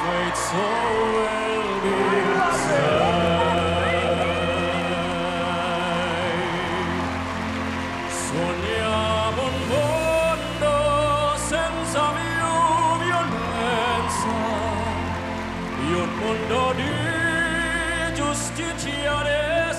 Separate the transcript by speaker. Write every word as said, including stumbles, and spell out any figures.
Speaker 1: fate so well designed. Sogniamo un mondo senza più violenza, un mondo di giustizia e